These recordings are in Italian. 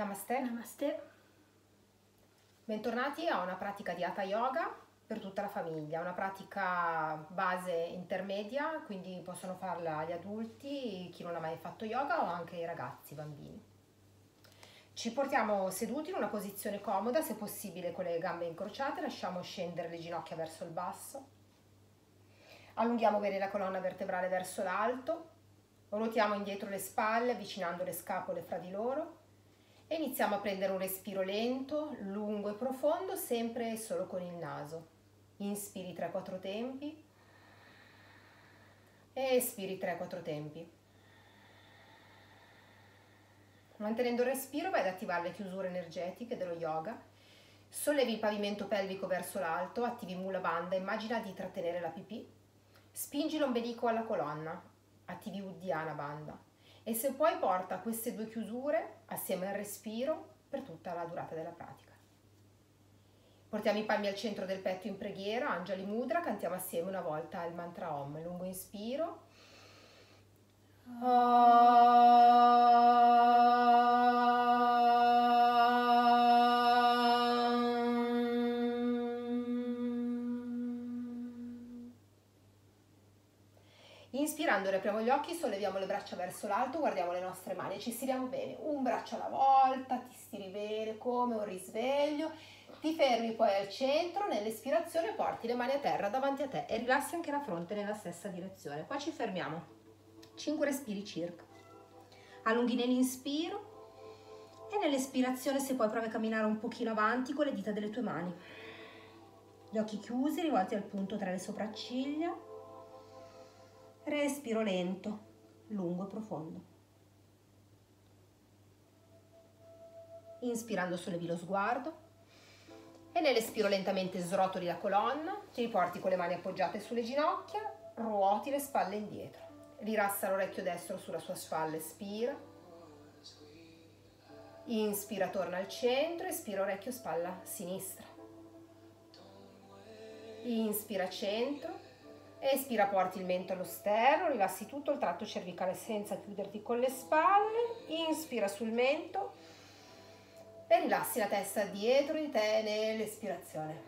Namaste. Namaste. Bentornati a una pratica di Hatha Yoga per tutta la famiglia, una pratica base intermedia, quindi possono farla gli adulti, chi non ha mai fatto yoga o anche i ragazzi, i bambini. Ci portiamo seduti in una posizione comoda, se possibile con le gambe incrociate, lasciamo scendere le ginocchia verso il basso, allunghiamo bene la colonna vertebrale verso l'alto, ruotiamo indietro le spalle avvicinando le scapole fra di loro e iniziamo a prendere un respiro lento, lungo e profondo, sempre e solo con il naso. Inspiri 3-4 tempi e espiri 3-4 tempi. Mantenendo il respiro vai ad attivare le chiusure energetiche dello yoga. Sollevi il pavimento pelvico verso l'alto, attivi Mula Bandha, immagina di trattenere la pipì. Spingi l'ombelico alla colonna, attivi Uddiyana Bandha. E se puoi porta queste due chiusure assieme al respiro per tutta la durata della pratica. Portiamo i palmi al centro del petto in preghiera, Anjali Mudra, cantiamo assieme una volta il mantra Om. Lungo inspiro. Inspirando riapriamo gli occhi, solleviamo le braccia verso l'alto, guardiamo le nostre mani e ci stiriamo bene, un braccio alla volta, ti stiri bene come un risveglio, ti fermi poi al centro, nell'espirazione porti le mani a terra davanti a te e rilassi anche la fronte nella stessa direzione. Qua ci fermiamo, 5 respiri circa, allunghi nell'inspiro e nell'espirazione se puoi provi a camminare un pochino avanti con le dita delle tue mani, gli occhi chiusi, rivolti al punto tra le sopracciglia. Respiro lento, lungo e profondo. Inspirando sollevi lo sguardo e nell'espiro lentamente srotoli la colonna, ti riporti con le mani appoggiate sulle ginocchia, ruoti le spalle indietro. Rilassa l'orecchio destro sulla sua spalla, espira. Inspira, torna al centro, espira orecchio spalla sinistra. Inspira centro. Espira, porti il mento allo sterno, rilassi tutto il tratto cervicale senza chiuderti con le spalle. Inspira sul mento e rilassi la testa dietro di te nell'espirazione.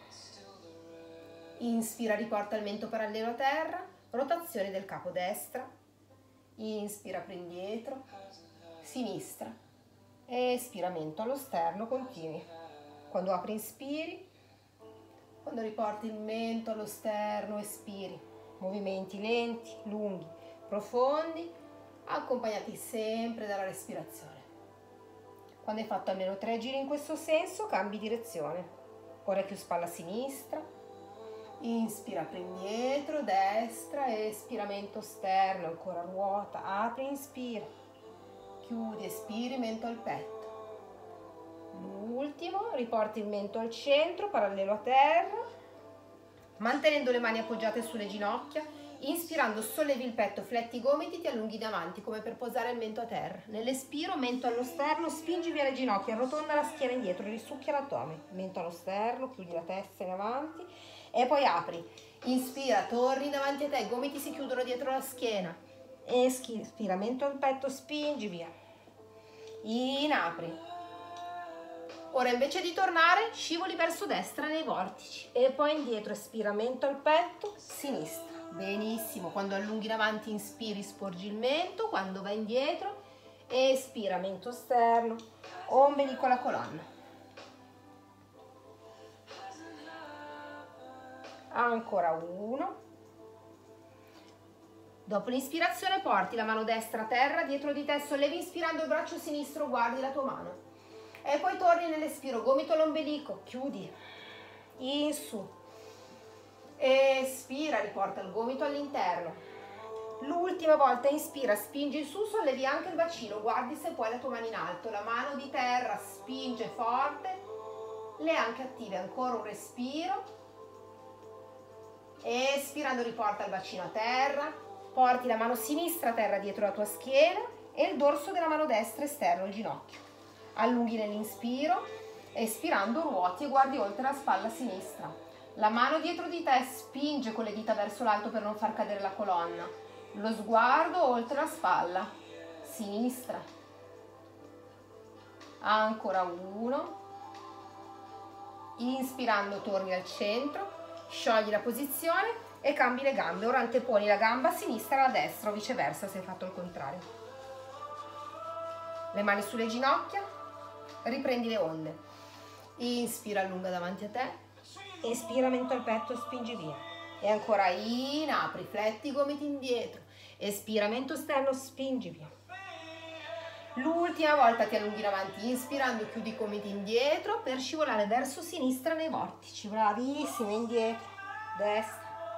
Inspira, riporta il mento parallelo a terra, rotazione del capo destra. Inspira, apri indietro, sinistra. Espira, mento allo sterno, continui. Quando apri inspiri. Quando riporti il mento allo sterno, espiri. Movimenti lenti, lunghi, profondi, accompagnati sempre dalla respirazione. Quando hai fatto almeno 3 giri in questo senso, cambi direzione. Orecchio spalla sinistra. Inspira, apri indietro, destra, espira, mento sterno, ancora ruota, apri, inspira. Chiudi, espiri, mento al petto. L'ultimo, riporti il mento al centro, parallelo a terra, mantenendo le mani appoggiate sulle ginocchia, inspirando sollevi il petto, fletti i gomiti, ti allunghi davanti come per posare il mento a terra. Nell'espiro, mento allo sterno, spingi via le ginocchia, arrotonda la schiena indietro, risucchia l'addome, mento allo sterno, chiudi la testa in avanti e poi apri. Inspira, torni davanti a te, i gomiti si chiudono dietro la schiena. Espira, mento al petto, spingi via. In, apri. Ora invece di tornare scivoli verso destra nei vortici e poi indietro, espira, mento al petto, sinistra. Benissimo, quando allunghi in avanti inspiri, sporgi il mento, quando vai indietro espira, mento sterno, ombelico alla colonna. Ancora uno. Dopo l'inspirazione porti la mano destra a terra, dietro di te sollevi inspirando il braccio sinistro, guardi la tua mano. E poi torni nell'espiro, gomito all'ombelico, chiudi, in su, espira, riporta il gomito all'interno. L'ultima volta inspira, spingi in su, sollevi anche il bacino, guardi se puoi la tua mano in alto, la mano di terra spinge forte, le anche attive, ancora un respiro, espirando riporta il bacino a terra, porti la mano sinistra a terra dietro la tua schiena e il dorso della mano destra esterno il ginocchio. Allunghi nell'inspiro, espirando ruoti e guardi oltre la spalla sinistra. La mano dietro di te spinge con le dita verso l'alto per non far cadere la colonna. Lo sguardo oltre la spalla sinistra. ancora 1, inspirando torni al centro, sciogli la posizione e cambi le gambe. Ora anteponi la gamba sinistra alla destra o viceversa se hai fatto il contrario. Le mani sulle ginocchia, riprendi le onde. Inspira, allunga davanti a te, espira, mento al petto, spingi via. E ancora in, apri, fletti i gomiti indietro, espira, mento esterno, spingi via. L'ultima volta ti allunghi in avanti, inspirando chiudi i gomiti indietro per scivolare verso sinistra nei vortici. Bravissimo, indietro, destra.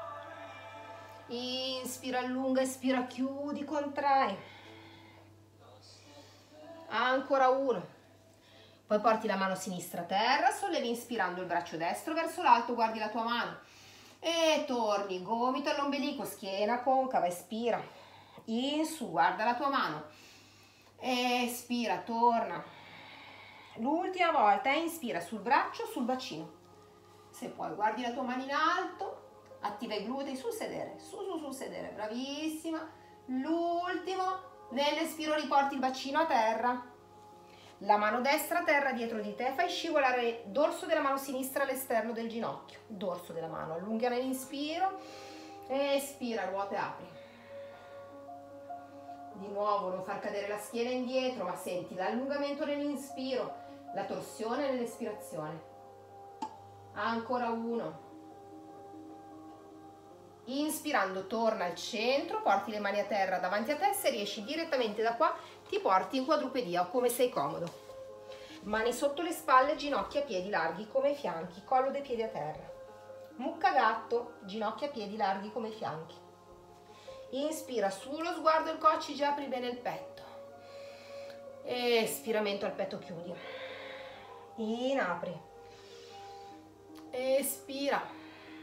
Inspira, allunga, espira, chiudi, contrai. Ancora 1. Poi porti la mano sinistra a terra, sollevi inspirando il braccio destro verso l'alto, guardi la tua mano. E torni, gomito all'ombelico, schiena concava, espira. In su, guarda la tua mano. Espira, torna. L'ultima volta, inspira sul braccio, sul bacino. Se puoi, guardi la tua mano in alto. Attiva i glutei sul sedere, sul sedere, bravissima. L'ultimo, nell'espiro riporti il bacino a terra. La mano destra a terra dietro di te, fai scivolare il dorso della mano sinistra all'esterno del ginocchio. Dorso della mano, allunga nell'inspiro, espira, ruota e apri. Di nuovo, non far cadere la schiena indietro, ma senti l'allungamento nell'inspiro, la torsione nell'espirazione. Ancora 1. Inspirando torna al centro, porti le mani a terra davanti a te, se riesci direttamente da qua ti porti in quadrupedia o come sei comodo. Mani sotto le spalle, ginocchia e piedi larghi come i fianchi, collo dei piedi a terra. Mucca gatto, ginocchia e piedi larghi come i fianchi. Inspira sullo sguardo il coccige, apri bene il petto. Espiramento al petto, chiudi. In, apri. Espira.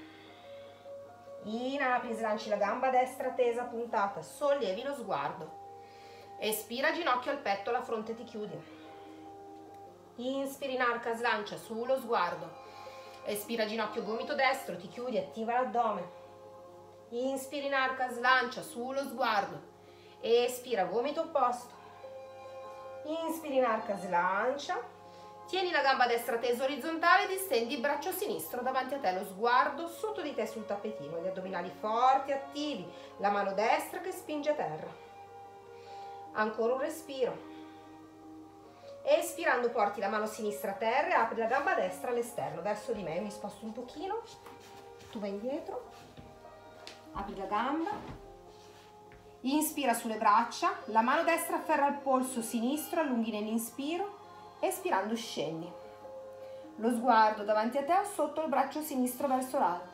In, apri, slanci la gamba destra tesa, puntata, sollevi lo sguardo. Espira, ginocchio al petto, la fronte ti chiudi. Inspira, in arca, slancia sullo sguardo. Espira, ginocchio, gomito destro, ti chiudi, attiva l'addome. Inspira, in arca, slancia sullo sguardo. Espira, gomito opposto. Inspira, in arca, slancia. Tieni la gamba destra tesa orizzontale, distendi il braccio sinistro davanti a te, lo sguardo sotto di te sul tappetino, gli addominali forti, attivi, la mano destra che spinge a terra. Ancora un respiro. Espirando porti la mano sinistra a terra e apri la gamba destra all'esterno, verso di me. Io mi sposto un pochino, tu vai indietro, apri la gamba, inspira sulle braccia, la mano destra afferra il polso sinistro, allunghi nell'inspiro. Espirando scendi. Lo sguardo davanti a te o sotto il braccio sinistro verso l'alto.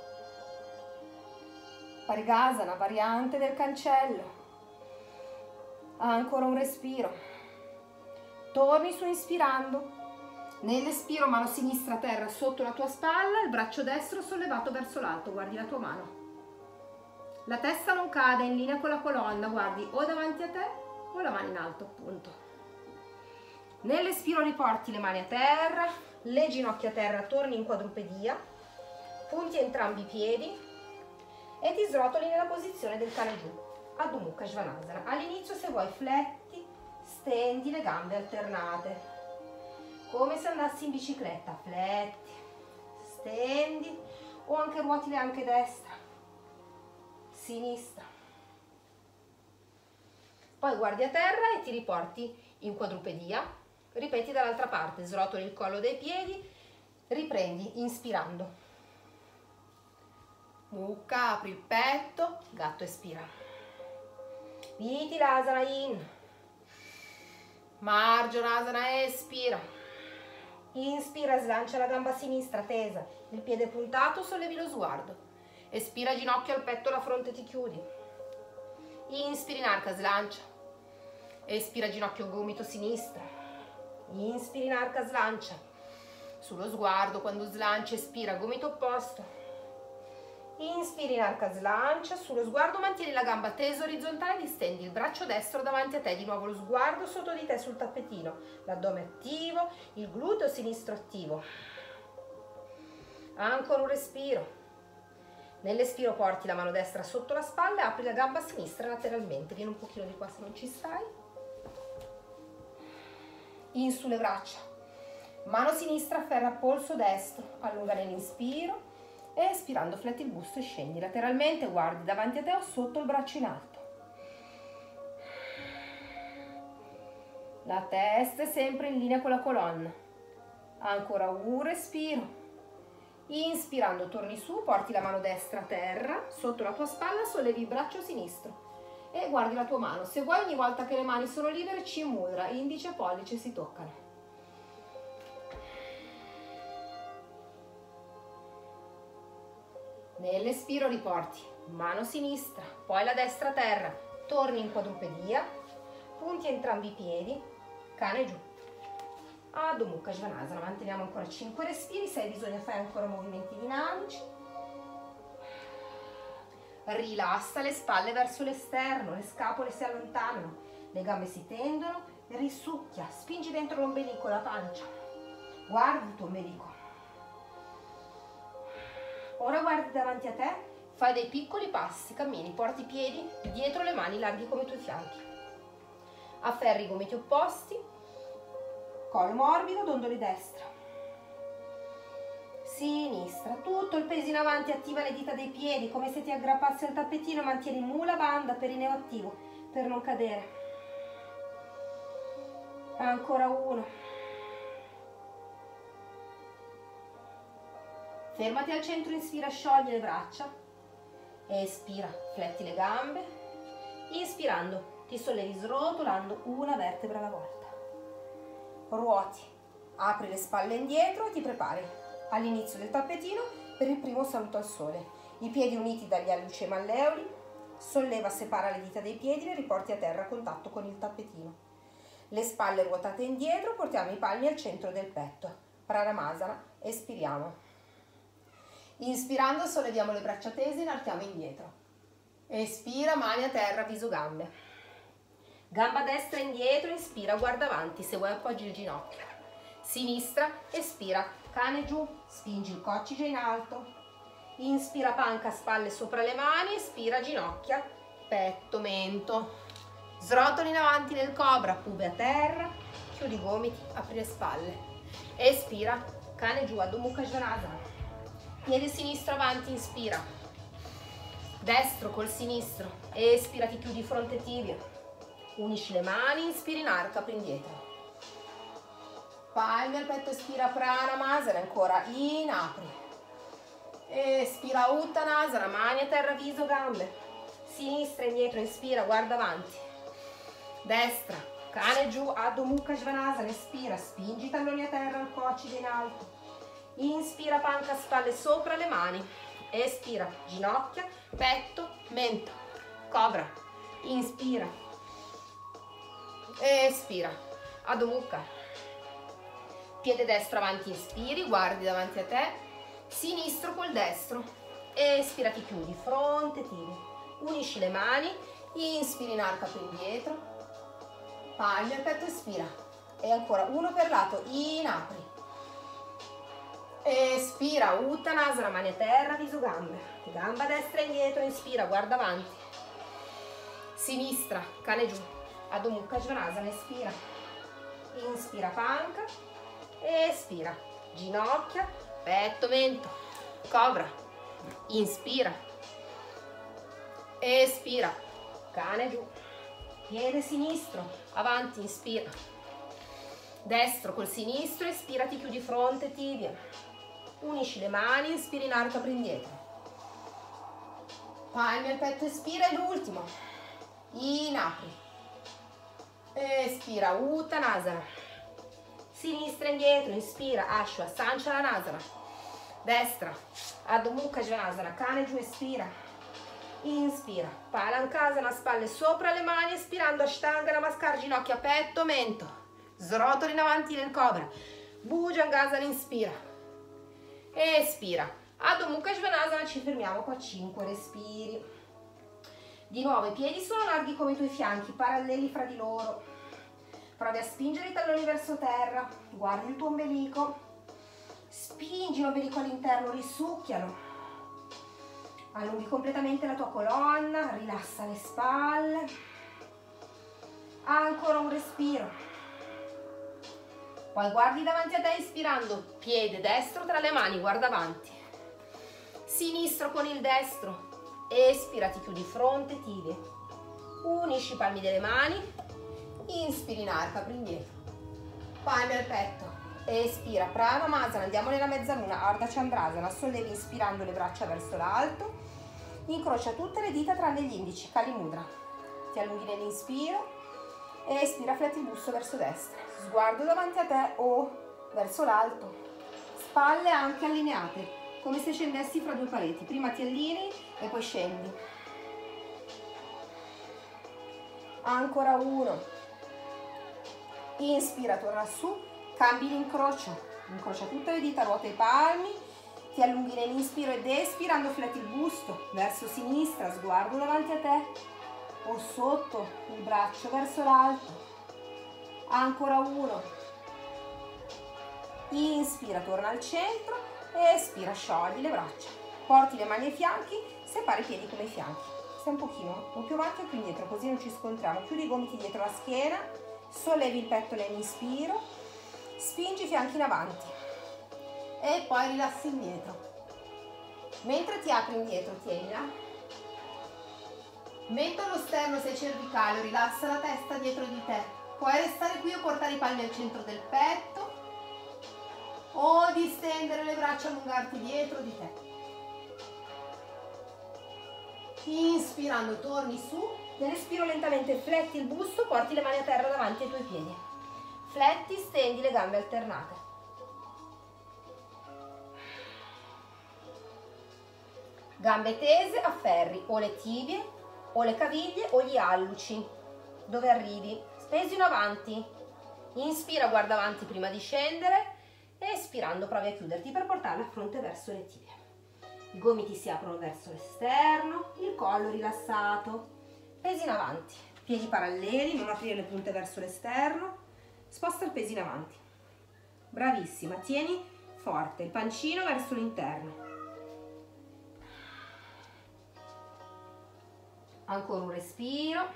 Parigasana, variante del cancello. Ancora un respiro. Torni su inspirando. Nell'espiro mano sinistra a terra sotto la tua spalla, il braccio destro sollevato verso l'alto, guardi la tua mano. La testa non cade, in linea con la colonna, guardi o davanti a te o la mano in alto, appunto. Nell'espiro riporti le mani a terra, le ginocchia a terra, torni in quadrupedia, punti entrambi i piedi e ti srotoli nella posizione del cane giù, Adho Mukha Svanasana. All'inizio, se vuoi, fletti, stendi le gambe alternate, come se andassi in bicicletta, fletti, stendi o anche ruoti le anche destra, sinistra. Poi guardi a terra e ti riporti in quadrupedia. Ripeti dall'altra parte, srotoli il collo dei piedi, riprendi inspirando. Mukha, apri il petto, gatto espira. Vithilasana in. Marjanasana espira. Inspira, slancia la gamba sinistra tesa, il piede puntato, sollevi lo sguardo. Espira, ginocchio al petto, la fronte ti chiudi. Inspira in arca, slancia. Espira, ginocchio, gomito sinistra. Inspira in arca, slancia. Sullo sguardo, quando slanci, espira, gomito opposto. Inspira in arca, slancia. Sullo sguardo mantieni la gamba tesa orizzontale, distendi il braccio destro davanti a te, di nuovo lo sguardo sotto di te sul tappetino, l'addome attivo, il gluteo sinistro attivo. Ancora un respiro. Nell'espiro porti la mano destra sotto la spalla e apri la gamba sinistra lateralmente. Vieni un pochino di qua se non ci stai. in sulle braccia. Mano sinistra afferra polso destro, allunga nell'inspiro e espirando fletti il busto e scendi lateralmente, guardi davanti a te o sotto il braccio in alto. La testa è sempre in linea con la colonna. Ancora un respiro. Inspirando torni su, porti la mano destra a terra, sotto la tua spalla sollevi il braccio sinistro e guardi la tua mano. Se vuoi, ogni volta che le mani sono libere, ci mudra, indice e pollice si toccano. Nell'espiro riporti mano sinistra, poi la destra a terra, torni in quadrupedia, punti entrambi i piedi, cane giù. Adho Mukha Svanasana, manteniamo ancora 5 respiri, se hai bisogno fai ancora movimenti dinamici. Rilassa le spalle verso l'esterno, le scapole si allontanano, le gambe si tendono, risucchia, spingi dentro l'ombelico, la pancia, guardi il tuo ombelico. Ora guardi davanti a te, fai dei piccoli passi, cammini, porti i piedi dietro le mani larghi come i tuoi fianchi. Afferri i gomiti opposti, collo morbido, dondoli destra, sinistra, tutto il peso in avanti, attiva le dita dei piedi come se ti aggrappassi al tappetino, mantieni mula banda, perineo attivo per non cadere. Ancora uno. Fermati al centro, inspira, sciogli le braccia, espira, fletti le gambe, inspirando ti sollevi srotolando una vertebra alla volta. Ruoti, apri le spalle indietro e ti prepari all'inizio del tappetino per il primo saluto al sole. I piedi uniti dagli alluci ai malleoli, solleva, separa le dita dei piedi, le riporti a terra a contatto con il tappetino. Le spalle ruotate indietro, portiamo i palmi al centro del petto. Pranamasana, espiriamo. Inspirando solleviamo le braccia tese, inarchiamo indietro. Espira, mani a terra, viso gambe. Gamba destra indietro, inspira, guarda avanti, se vuoi appoggi il ginocchio. Sinistra, espira, cane giù, spingi il coccige in alto. Inspira, panca, spalle sopra le mani, espira, ginocchia, petto, mento. Srotoli in avanti nel cobra, pube a terra, chiudi i gomiti, apri le spalle. Espira, cane giù, Adho Mukha Svanasana. Piede sinistro avanti, inspira. Destro col sinistro, espira, ti chiudi fronte tibia. Unisci le mani, inspiri in arco, apri indietro. Palmi al petto, espira, Pranamasana, ancora in, apri. Espira, Uttanasana, mani a terra, viso, gambe. Sinistra, indietro, inspira, guarda avanti. Destra, cane giù, Adho Mukha Svanasana, espira, spingi i talloni a terra, il coccige in alto. Inspira, panca, spalle sopra le mani. Espira, ginocchia, petto, mento. Cobra. Inspira. Espira, Adho Mukha. Piede destro avanti, inspiri, guardi davanti a te, sinistro col destro, espira, ti chiudi, fronte tibia, unisci le mani, inspiri in arco, apri indietro, palmi al petto, espira, e ancora uno per lato, in, apri, espira, Uttanasana, mani a terra, viso, gambe, gamba destra indietro, inspira, guarda avanti, sinistra, cane giù, Adho Mukha Svanasana, espira, inspira, panca, espira, ginocchia, petto, mento, cobra, inspira, espira, cane giù, piede sinistro, avanti, inspira, destro col sinistro, espira, ti chiudi fronte, tibia, unisci le mani, inspiri in arco, apri indietro, palmi al petto, espira, e l'ultimo, in, apri. Espira, Uttanasana. Sinistra indietro, inspira, Ashwa, Sanchalanasana. Destra, Adho Mukha Svanasana, cane giù, espira. Inspira, Palankasana, spalle sopra le mani, espirando, Ashtanga Namaskar, ginocchia, petto, mento. Srotoli in avanti nel cobra. Bhujangasana, inspira. Espira, Adho Mukha Svanasana, ci fermiamo qua, 5 respiri. Di nuovo i piedi sono larghi come i tuoi fianchi, paralleli fra di loro. Provi a spingere i talloni verso terra, guardi il tuo ombelico, spingi l'ombelico all'interno, risucchialo. Allunghi completamente la tua colonna, rilassa le spalle. Ancora un respiro. Poi guardi davanti a te inspirando, piede destro tra le mani, guarda avanti. Sinistro con il destro, espira, ti chiudi fronte, tibie. Unisci i palmi delle mani, inspiri in arca, apri indietro. Palmi al petto, espira, Pranamasana, andiamo nella mezzaluna, Ardha Chandrasana, sollevi inspirando le braccia verso l'alto, incrocia tutte le dita tranne gli indici, Kali Mudra. Ti allunghi nell'inspiro, espira, fletti il busto verso destra, sguardo davanti a te o verso l'alto, spalle anche allineate, come se scendessi fra due pareti, prima ti allinei e poi scendi. Ancora uno, inspira, torna su, cambi l'incrocio, incrocia tutte le dita, ruota i palmi, ti allunghi nell'inspiro ed espirando fletti il busto verso sinistra, sguardo davanti a te o sotto il braccio verso l'alto. Ancora uno, inspira, torna al centro, espira, sciogli le braccia, porti le mani ai fianchi, separa i piedi come i fianchi, stai un pochino o più avanti o più indietro così non ci scontriamo, chiudi i gomiti dietro la schiena, sollevi il petto nell'inspiro, spingi i fianchi in avanti e poi rilassi indietro. Mentre ti apri indietro, tienila. Mento allo sterno, sei cervicale, rilassa la testa dietro di te. Puoi restare qui o portare i palmi al centro del petto o distendere le braccia, allungarti dietro di te. Inspirando torni su, nell'espiro lentamente fletti il busto, porti le mani a terra davanti ai tuoi piedi. Fletti, stendi le gambe alternate. Gambe tese, afferri o le tibie o le caviglie o gli alluci, dove arrivi, spesi in avanti, inspira, guarda avanti prima di scendere, espirando provi a chiuderti per portare la fronte verso le tibie, i gomiti si aprono verso l'esterno, il collo rilassato, pesi in avanti, piedi paralleli, non aprire le punte verso l'esterno, sposta il peso in avanti, bravissima, tieni forte il pancino verso l'interno. Ancora un respiro,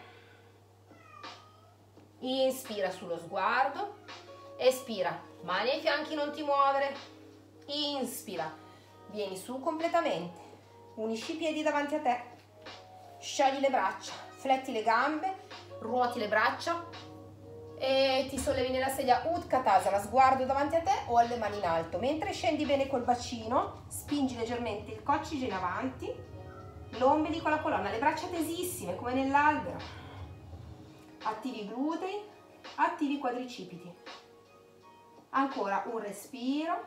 inspira sullo sguardo, espira, mani ai fianchi, non ti muovere, inspira, vieni su completamente, unisci i piedi davanti a te, sciogli le braccia, fletti le gambe, ruoti le braccia e ti sollevi nella sedia Utkatasana, sguardo davanti a te o alle mani in alto, mentre scendi bene col bacino, spingi leggermente il coccige in avanti, l'ombelico alla colonna, le braccia tesissime come nell'albero, attivi i glutei, attivi i quadricipiti. Ancora un respiro,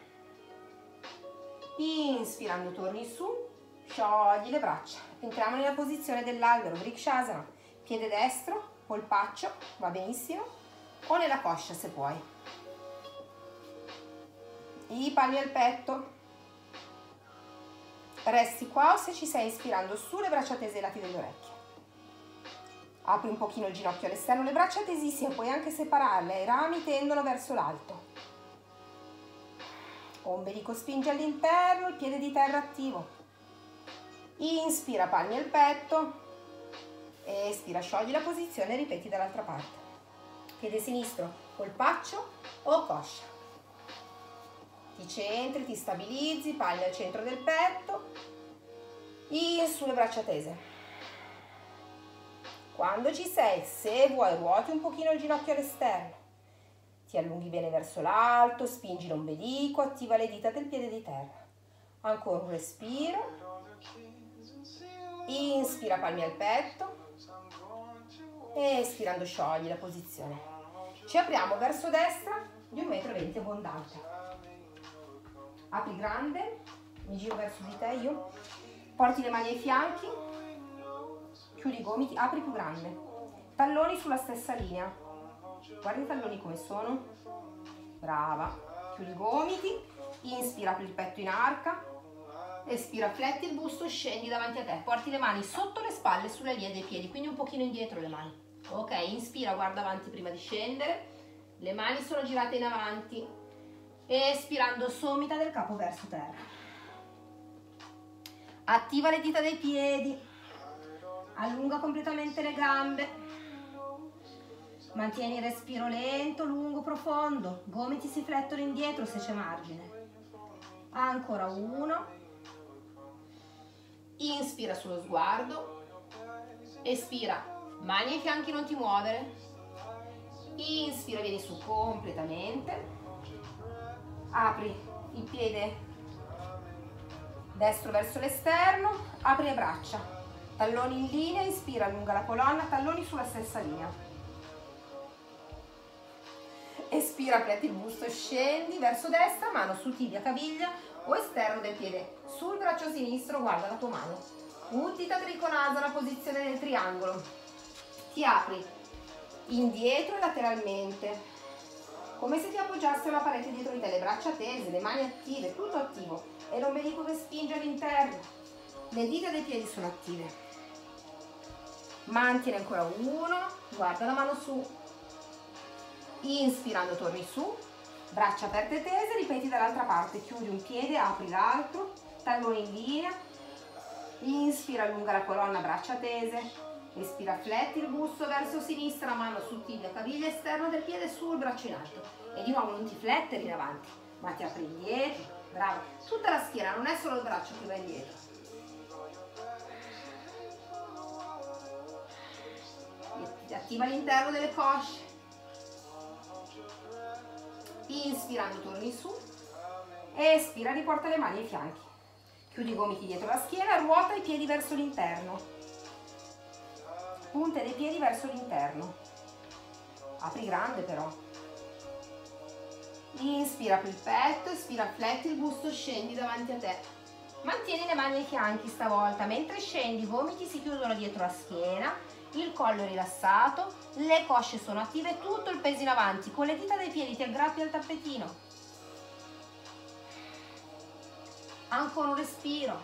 inspirando torni su, sciogli le braccia, entriamo nella posizione dell'albero, Vrikshasana, piede destro, polpaccio, va benissimo, o nella coscia se puoi, i palmi al petto. Resti qua o se ci sei ispirando su, le braccia tese ai lati delle orecchie. Apri un pochino il ginocchio all'esterno, le braccia tesissime, puoi anche separarle, i rami tendono verso l'alto. Ombelico spinge all'interno, il piede di terra attivo. Inspira, palmi al petto, espira, sciogli la posizione e ripeti dall'altra parte. Piede sinistro, polpaccio o coscia. Ti centri, ti stabilizzi, palmi al centro del petto, in su le braccia tese. Quando ci sei, se vuoi, ruoti un pochino il ginocchio all'esterno, ti allunghi bene verso l'alto, spingi l'ombelico, attiva le dita del piede di terra. Ancora un respiro, inspira, palmi al petto, espirando sciogli la posizione. Ci apriamo verso destra di 1,20 m abbondante. Apri grande, mi giro verso di te io, porti le mani ai fianchi, chiudi i gomiti, apri più grande, talloni sulla stessa linea, guarda i talloni come sono, brava, chiudi i gomiti, inspira, apri il petto in arca, espira, fletti il busto, scendi davanti a te, porti le mani sotto le spalle sulle linee dei piedi, quindi un pochino indietro le mani, ok, inspira, guarda avanti prima di scendere, le mani sono girate in avanti, espirando somita del capo verso terra. Attiva le dita dei piedi, allunga completamente le gambe, Mantieni il respiro lento, lungo, profondo. Gomiti si flettono indietro se c'è margine. Ancora 1. Inspira sullo sguardo. Espira, mani ai fianchi, non ti muovere. Inspira, vieni su completamente. Apri il piede destro verso l'esterno, apri le braccia, talloni in linea, inspira, allunga la colonna, talloni sulla stessa linea. Espira, fletti il busto, scendi verso destra, mano su tibia, caviglia o esterno del piede. Sul braccio sinistro guarda la tua mano. Uttita Trikonasana, posizione del triangolo. Ti apri indietro e lateralmente, come se ti appoggiassi a una parete dietro di te, le braccia tese, le mani attive, tutto attivo. E l'ombelico che spinge all'interno. Le dita dei piedi sono attive. Mantieni ancora 1. Guarda la mano su. Inspirando torni su. Braccia aperte e tese. Ripeti dall'altra parte. Chiudi un piede, apri l'altro. Talloni in linea. Inspira, allunga la colonna, braccia tese. Espira, fletti il busto verso sinistra. Mano su tibia, caviglia, esterno del piede, sul braccio in alto. E di nuovo non ti flettere in avanti, ma ti apri indietro. Brava, tutta la schiena, non è solo il braccio che va indietro. Attiva l'interno delle cosce. Inspirando torni su. Espira, riporta le mani ai fianchi. Chiudi i gomiti dietro la schiena, ruota i piedi verso l'interno. Punte dei piedi verso l'interno. Apri grande però. Inspira, apri il petto, espira, fletti il busto, scendi davanti a te. Mantieni le mani ai fianchi stavolta. Mentre scendi, i gomiti si chiudono dietro la schiena, il collo è rilassato, le cosce sono attive, tutto il peso in avanti. Con le dita dei piedi ti aggrappi al tappetino. Ancora un respiro.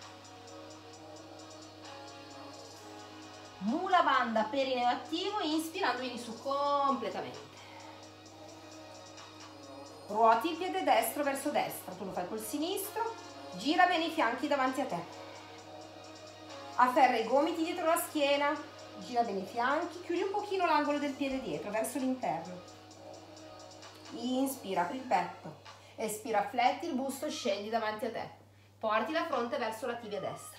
Mula Bandha, perineo attivo, inspirando vieni su completamente. Ruoti il piede destro verso destra, tu lo fai col sinistro, gira bene i fianchi davanti a te. Afferra i gomiti dietro la schiena, gira bene i fianchi, chiudi un pochino l'angolo del piede dietro, verso l'interno. Inspira, apri il petto. Espira, fletti il busto, scendi davanti a te. Porti la fronte verso la tibia destra.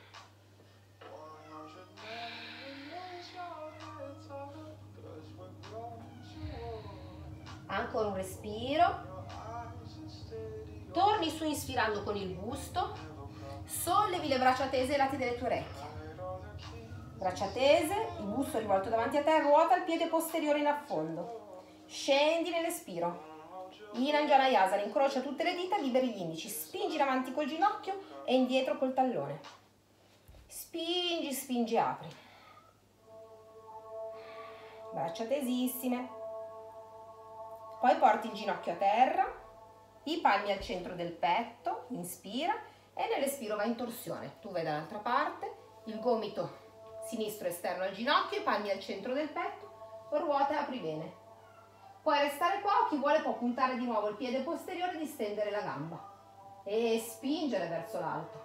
Ancora un respiro. Torni su inspirando con il busto. Sollevi le braccia tese ai lati delle tue orecchie. Braccia tese, il busto rivolto davanti a te, ruota il piede posteriore in affondo. Scendi nell'espiro. In Anjaneyasana, incrocia tutte le dita, liberi gli indici. Spingi in avanti col ginocchio e indietro col tallone. Spingi, spingi, apri. Braccia tesissime. Poi porti il ginocchio a terra, i palmi al centro del petto, inspira e nell'espiro va in torsione. Tu vai dall'altra parte, il gomito sinistro esterno al ginocchio, i palmi al centro del petto, ruota e apri bene. Puoi restare qua o chi vuole può puntare di nuovo il piede posteriore e distendere la gamba e spingere verso l'alto.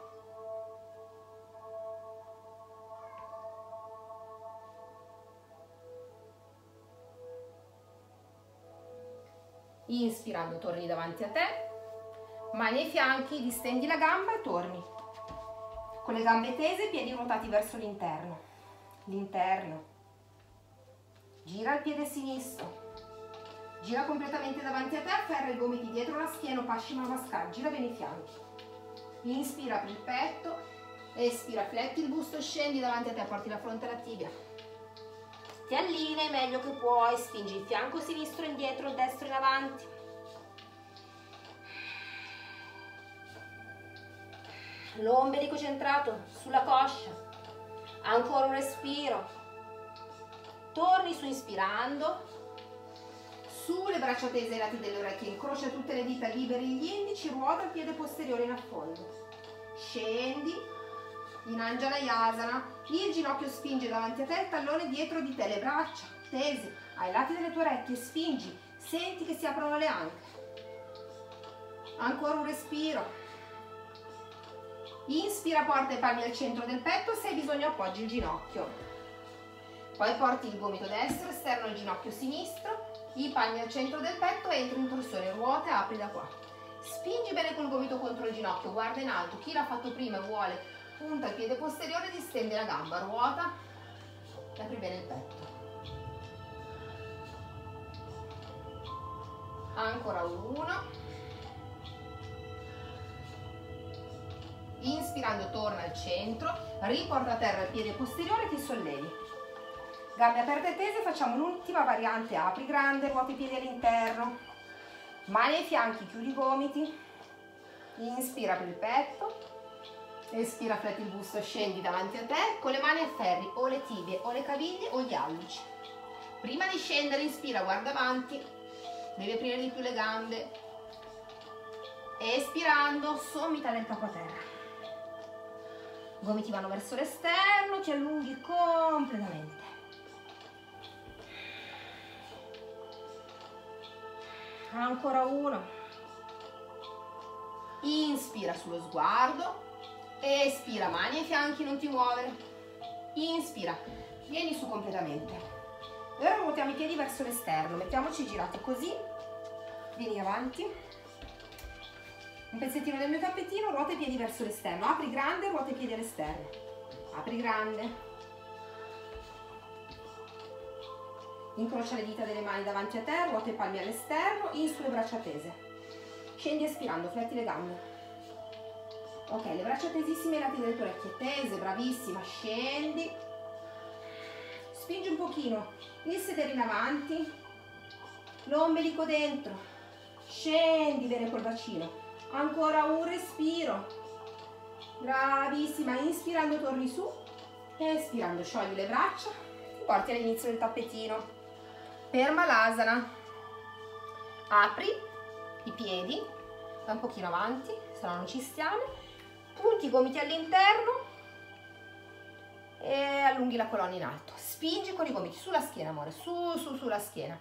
Inspirando torni davanti a te, mani ai fianchi, distendi la gamba e torni. Con le gambe tese, piedi ruotati verso l'interno. L'interno. Gira il piede sinistro. Gira completamente davanti a te, afferra i gomiti dietro la schiena, Paschimottanasana Namaskar, gira bene i fianchi. Inspira, apri il petto, espira, fletti il busto, scendi davanti a te, porti la fronte alla tibia. Ti allinei meglio che puoi, spingi il fianco sinistro indietro, il destro in avanti. L'ombelico centrato sulla coscia. Ancora un respiro. Torni su inspirando. Su le braccia tese ai lati delle orecchie, incrocia tutte le dita, liberi gli indici, ruota il piede posteriore in affondo. Scendi in Anjaneyasana, il ginocchio spinge davanti a te, il tallone dietro di te, le braccia tese ai lati delle tue orecchie, spingi, senti che si aprono le anche. Ancora un respiro. Inspira, porta i palmi al centro del petto, se hai bisogno appoggi il ginocchio. Poi porti il gomito destro esterno al ginocchio sinistro, i palmi al centro del petto, entri in torsione, ruota e apri da qua. Spingi bene col gomito contro il ginocchio, guarda in alto. Chi l'ha fatto prima e vuole punta il piede posteriore, distende la gamba, ruota e apri bene il petto. Ancora uno. Inspirando torna al centro, riporta a terra il piede posteriore, ti sollevi. Gambe aperte e tese, facciamo l'ultima variante, apri grande, ruoti i piedi all'interno, mani ai fianchi, chiudi i gomiti, inspira per il petto, espira, fletti il busto, scendi davanti a te, con le mani afferri o le tibie o le caviglie o gli alluci. Prima di scendere inspira, guarda avanti, devi aprire di più le gambe, espirando, sommità del capo a terra. Gomiti vanno verso l'esterno, ti allunghi completamente. Ancora uno. Inspira sullo sguardo, espira, mani ai fianchi, non ti muovere. Inspira, vieni su completamente. E ora ruotiamo i piedi verso l'esterno, mettiamoci girati così, vieni avanti. Un pezzettino del mio tappetino, ruota i piedi verso l'esterno, apri grande, ruota i piedi all'esterno. Apri grande. Incrocia le dita delle mani davanti a te, ruota i palmi all'esterno, in sulle braccia tese. Scendi espirando, fletti le gambe. Ok, le braccia tesissime, i lati delle tue orecchie tese, bravissima, scendi. Spingi un pochino il sedere in avanti, l'ombelico dentro. Scendi bene col bacino. Ancora un respiro. Bravissima, inspirando torni su, espirando sciogli le braccia, ti porti all'inizio del tappetino. Per Malasana apri i piedi, da un pochino avanti, se no non ci stiamo, punti i gomiti all'interno e allunghi la colonna in alto. Spingi con i gomiti sulla schiena, amore, sulla schiena.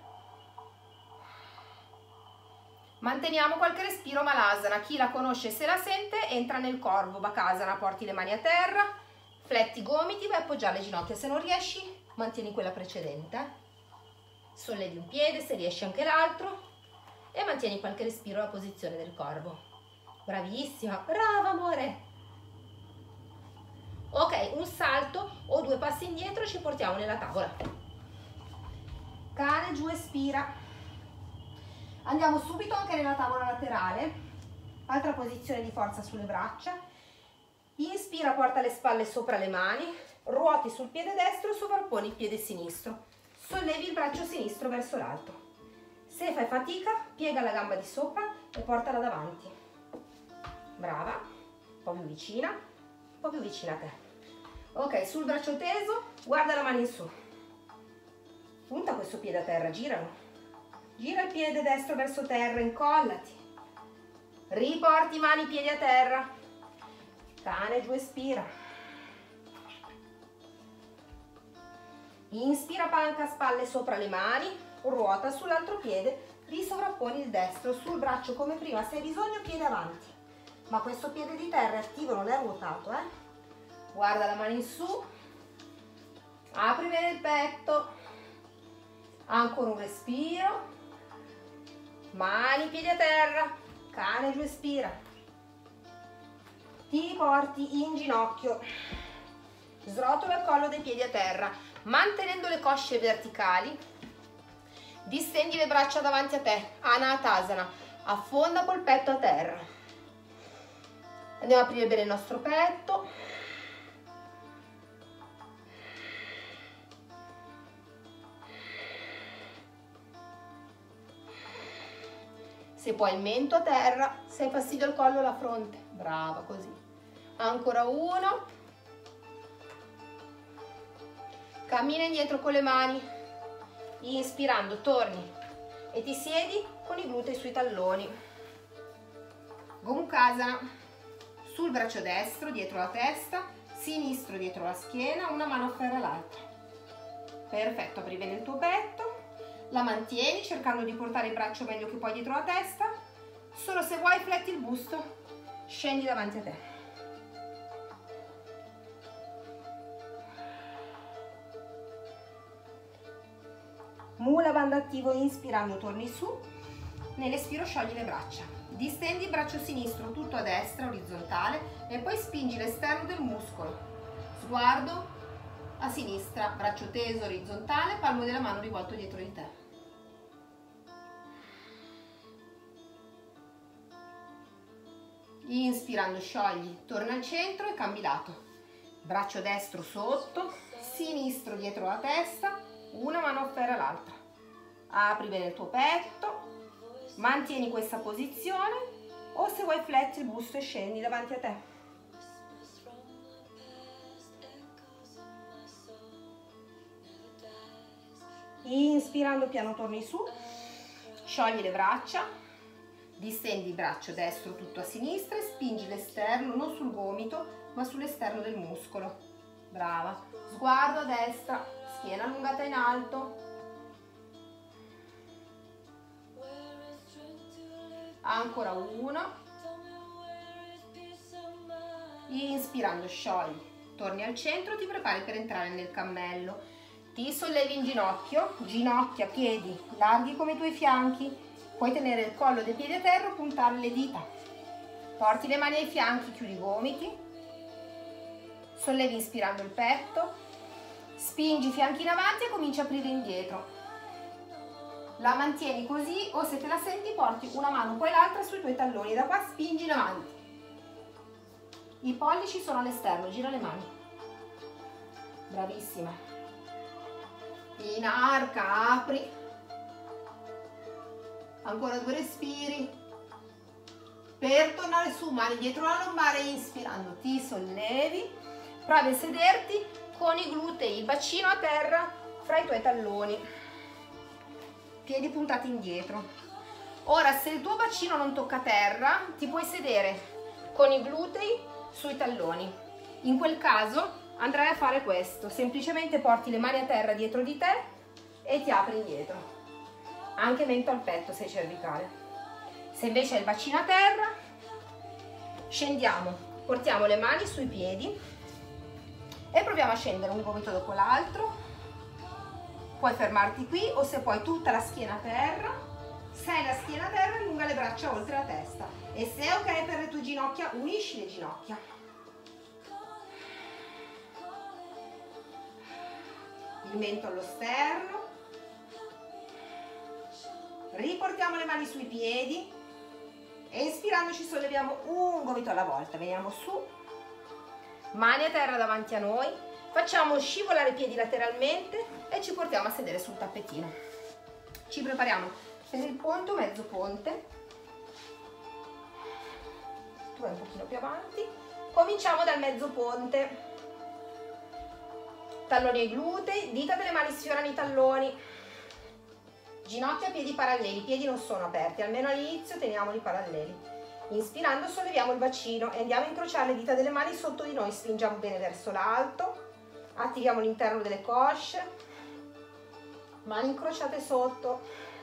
Manteniamo qualche respiro Malasana, chi la conosce se la sente entra nel corvo, Bakasana, porti le mani a terra, fletti i gomiti, vai a appoggiare le ginocchia, se non riesci mantieni quella precedente. Sollevi un piede, se riesci anche l'altro e mantieni qualche respiro la posizione del corvo. Bravissima, brava amore. Ok, un salto o 2 passi indietro, ci portiamo nella tavola. Cane giù, espira. Andiamo subito anche nella tavola laterale, altra posizione di forza sulle braccia. Inspira, porta le spalle sopra le mani, ruoti sul piede destro, sovrapponi il piede sinistro. Sollevi il braccio sinistro verso l'alto. Se fai fatica, piega la gamba di sopra e portala davanti. Brava, un po' più vicina a te. Ok, sul braccio teso, guarda la mano in su. Punta questo piede a terra, giralo. Gira il piede destro verso terra, incollati. Riporti mani, piedi a terra. Cane giù, espira. Inspira, panca, spalle sopra le mani, ruota sull'altro piede, risovrapponi il destro sul braccio come prima, se hai bisogno piede avanti. Ma questo piede di terra è attivo, non è ruotato, Guarda la mano in su, apri bene il petto, ancora un respiro, mani, piedi a terra, cane giù, espira. Ti porti in ginocchio, srotola il collo dei piedi a terra. Mantenendo le cosce verticali, distendi le braccia davanti a te, Anatasana, affonda col petto a terra. Andiamo a aprire bene il nostro petto. Se puoi il mento a terra, se hai fastidio al collo la fronte, brava così. Ancora uno. Cammina indietro con le mani, inspirando torni e ti siedi con i glutei sui talloni. Gomukhasana, sul braccio destro dietro la testa, sinistro dietro la schiena, una mano afferra l'altra. Perfetto, apri bene il tuo petto, la mantieni cercando di portare il braccio meglio che puoi dietro la testa, solo se vuoi fletti il busto, scendi davanti a te. Mula bando attivo, inspirando torni su, nell'espiro sciogli le braccia. Distendi il braccio sinistro tutto a destra, orizzontale, e poi spingi l'esterno del muscolo. Sguardo a sinistra, braccio teso, orizzontale, palmo della mano rivolto dietro di te. Inspirando sciogli, torna al centro e cambi lato. Braccio destro sotto, sinistro dietro la testa, una mano afferra l'altra. Apri bene il tuo petto, mantieni questa posizione o se vuoi fletti il busto e scendi davanti a te. Inspirando piano torni su, sciogli le braccia, distendi il braccio destro tutto a sinistra e spingi l'esterno non sul gomito ma sull'esterno del muscolo. Brava. Sguardo a destra, schiena allungata in alto. Ancora uno. Inspirando sciogli, torni al centro, ti prepari per entrare nel cammello. Ti sollevi in ginocchio, ginocchia, piedi larghi come i tuoi fianchi. Puoi tenere il collo dei piedi a terra o puntare le dita. Porti le mani ai fianchi, chiudi i gomiti. Sollevi inspirando il petto. Spingi i fianchi in avanti e cominci a aprire indietro. La mantieni così o se te la senti porti una mano poi l'altra sui tuoi talloni. Da qua spingi in avanti. I pollici sono all'esterno, gira le mani. Bravissima. Inarca, apri. Ancora 2 respiri. Per tornare su, mani dietro la lombare, inspirando, ti sollevi. Provi a sederti con i glutei, il bacino a terra fra i tuoi talloni. Piedi puntati indietro. Ora, se il tuo bacino non tocca terra, ti puoi sedere con i glutei sui talloni. In quel caso andrai a fare questo. Semplicemente porti le mani a terra dietro di te e ti apri indietro. Anche mento al petto se cervicale. Se invece hai il bacino a terra, scendiamo, portiamo le mani sui piedi e proviamo a scendere un gomito dopo l'altro. Puoi fermarti qui o se puoi tutta la schiena a terra. Se hai la schiena a terra, allunga le braccia oltre la testa. E se è ok per le tue ginocchia, unisci le ginocchia. Il mento allo sterno. Riportiamo le mani sui piedi e inspirando ci solleviamo un gomito alla volta. Veniamo su, mani a terra davanti a noi, facciamo scivolare i piedi lateralmente e ci portiamo a sedere sul tappetino. Ci prepariamo per il ponte o mezzo ponte. Tu vai un pochino più avanti. Cominciamo dal mezzo ponte. Talloni ai glutei, dita delle mani sfiorano i talloni. Ginocchia, piedi paralleli, i piedi non sono aperti, almeno all'inizio teniamoli paralleli. Inspirando solleviamo il bacino e andiamo a incrociare le dita delle mani sotto di noi, spingiamo bene verso l'alto, attiviamo l'interno delle cosce, mani incrociate sotto.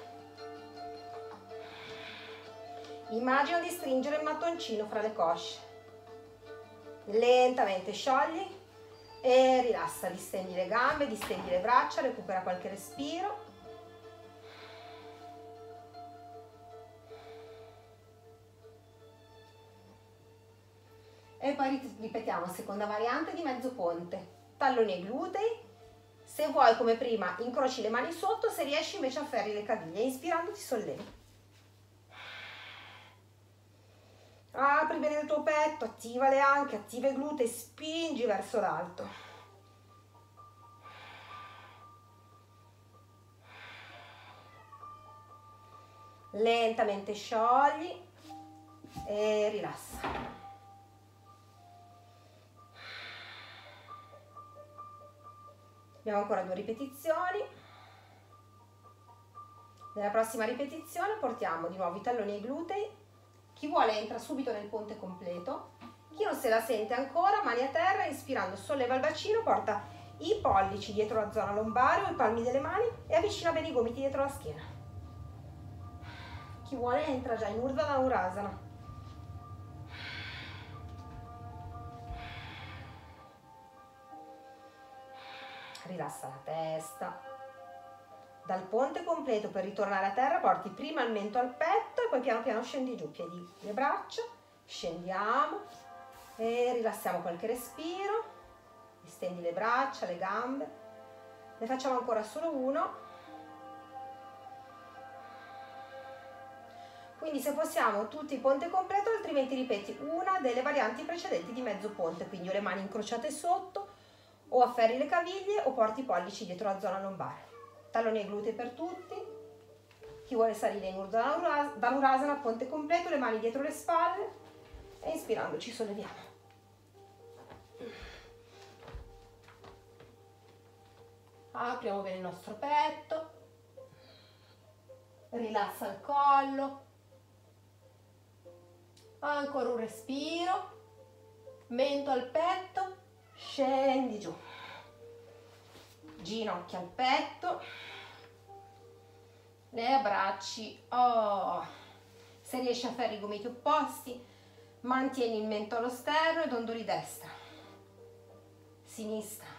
Immagina di stringere il mattoncino fra le cosce. Lentamente sciogli e rilassa, distendi le gambe, distendi le braccia, recupera qualche respiro. E poi ripetiamo, seconda variante di mezzo ponte. Talloni ai glutei. Se vuoi, come prima, incroci le mani sotto, se riesci invece afferri le caviglie. Inspirando ti sollevi. Apri bene il tuo petto, attiva le anche, attiva i glutei, spingi verso l'alto. Lentamente sciogli e rilassa. Abbiamo ancora 2 ripetizioni. Nella prossima ripetizione portiamo di nuovo i talloni ai glutei. Chi vuole entra subito nel ponte completo. Chi non se la sente ancora, mani a terra, inspirando solleva il bacino, porta i pollici dietro la zona lombare o i palmi delle mani e avvicina bene i gomiti dietro la schiena. Chi vuole entra già in Urdhva Dhanurasana. Rilassa la testa, dal ponte completo per ritornare a terra, porti prima il mento al petto e poi piano piano scendi giù, piedi, le braccia, scendiamo e rilassiamo qualche respiro, estendi le braccia, le gambe, ne facciamo ancora solo uno. Quindi se possiamo tutti ponte completo, altrimenti ripeti una delle varianti precedenti di mezzo ponte, quindi o le mani incrociate sotto, o afferri le caviglie o porti i pollici dietro la zona lombare. Talloni e glutei per tutti. Chi vuole salire in Urdhva Dhanurasana, ponte completo, le mani dietro le spalle e inspirando ci solleviamo. Apriamo bene il nostro petto, rilassa il collo, ancora un respiro, mento al petto, scendi giù, ginocchia al petto, le abbracci, se riesci a fare i gomiti opposti, mantieni il mento allo sterno e dondoli destra, sinistra.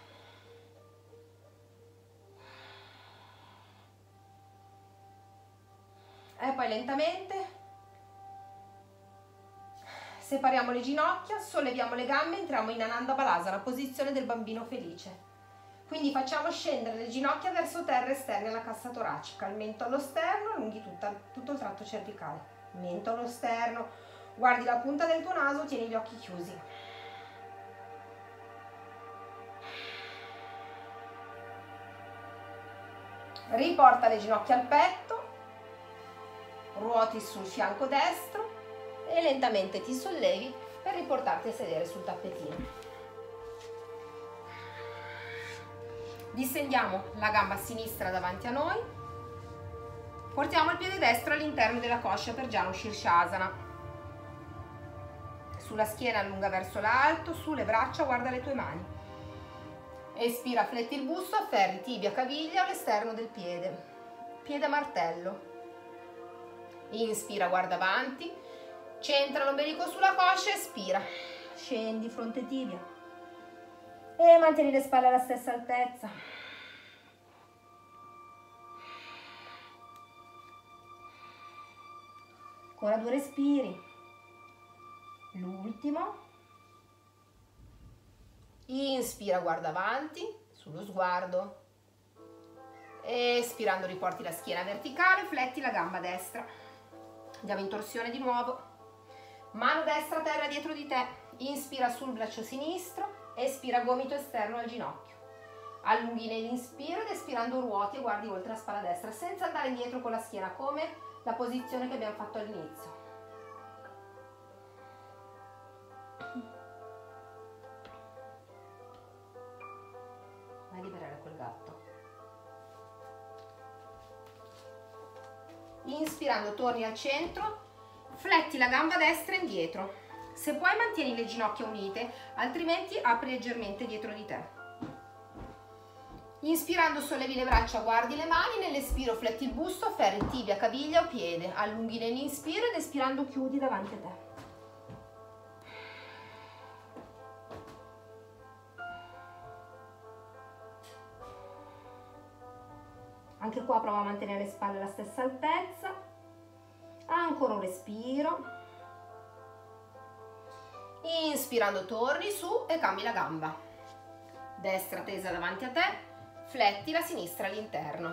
E poi lentamente separiamo le ginocchia, solleviamo le gambe, entriamo in Ananda Balasana, posizione del bambino felice. Quindi facciamo scendere le ginocchia verso terra esterni alla cassa toracica, il mento allo sterno, allunghi tutto il tratto cervicale. Mento allo sterno, guardi la punta del tuo naso, tieni gli occhi chiusi. Riporta le ginocchia al petto, ruoti sul fianco destro e lentamente ti sollevi per riportarti a sedere sul tappetino. Distendiamo la gamba sinistra davanti a noi, portiamo il piede destro all'interno della coscia per Janu Shirshasana. Sulla schiena allunga verso l'alto, sulle braccia guarda le tue mani. Espira, fletti il busto, afferri tibia, caviglia o l'esterno del piede. Piede a martello. Inspira, guarda avanti, centra l'ombelico sulla coscia, espira, scendi, fronte tibia e mantieni le spalle alla stessa altezza. Ancora 2 respiri, l'ultimo. Inspira, guarda avanti, sullo sguardo. Espirando riporti la schiena verticale, fletti la gamba destra. Andiamo in torsione di nuovo, mano destra a terra dietro di te, inspira sul braccio sinistro, espira gomito esterno al ginocchio, allunghi nell'inspiro ed espirando ruoti e guardi oltre la spalla destra senza andare indietro con la schiena, come la posizione che abbiamo fatto all'inizio. Vai a liberare quel gatto. Inspirando torni al centro, fletti la gamba destra indietro. Se puoi mantieni le ginocchia unite, altrimenti apri leggermente dietro di te. Inspirando sollevi le braccia, guardi le mani, nell'espiro fletti il busto, afferri tibia, caviglia o piede, allunghi nell'inspiro ed espirando chiudi davanti a te. Anche qua prova a mantenere le spalle alla stessa altezza. Ancora un respiro. Inspirando torni su e cambi la gamba. Destra tesa davanti a te, fletti la sinistra all'interno.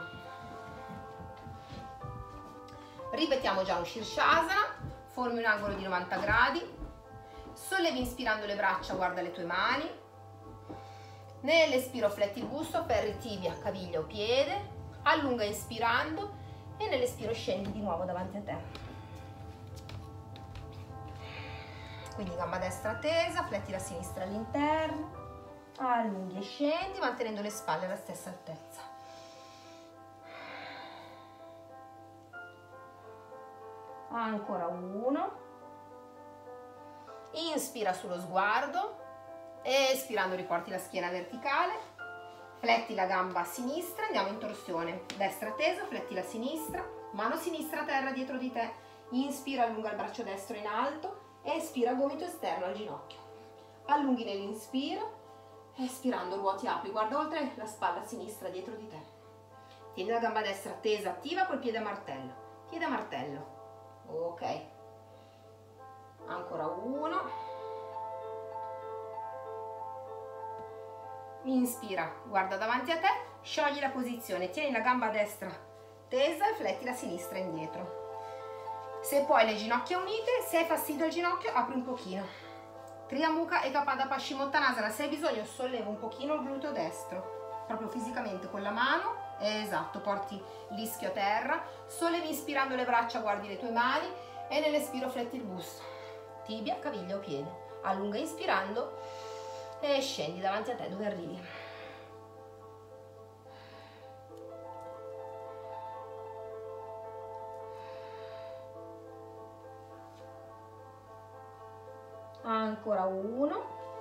Ripetiamo Janu Shirshasana, formi un angolo di 90 gradi. Sollevi inspirando le braccia, guarda le tue mani. Nell'espiro fletti il busto, afferri tibia, caviglia o piede. Allunga inspirando e nell'espiro scendi di nuovo davanti a te. Quindi gamba destra tesa, fletti la sinistra all'interno, allunghi e scendi mantenendo le spalle alla stessa altezza. Ancora uno. Inspira sullo sguardo, espirando riporti la schiena verticale. Fletti la gamba a sinistra, andiamo in torsione, destra tesa, fletti la sinistra, mano sinistra a terra dietro di te, inspira, allunga il braccio destro in alto, espira, gomito esterno al ginocchio, allunghi nell'inspiro, espirando ruoti apri, guarda oltre la spalla sinistra dietro di te, Tieni la gamba destra tesa, attiva col piede a martello. Piede a martello. Ok. Ancora 1. Inspira, guarda davanti a te, sciogli la posizione, tieni la gamba destra tesa e fletti la sinistra indietro. Se poi le ginocchia unite, se hai fastidio al ginocchio, apri un pochino. Triya Mukha Ekapada Paschimottanasana, se hai bisogno sollevo un pochino il gluteo destro, proprio fisicamente con la mano, esatto, porti l'ischio a terra, sollevi inspirando le braccia, guardi le tue mani e nell'espiro fletti il busto, tibia, caviglia o piede, allunga inspirando e scendi davanti a te dove arrivi. Ancora 1.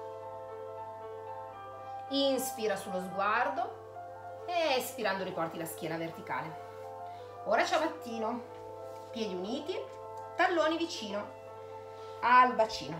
Inspira sullo sguardo e espirando riporti la schiena verticale. Ora ciabattino, piedi uniti, talloni vicino al bacino.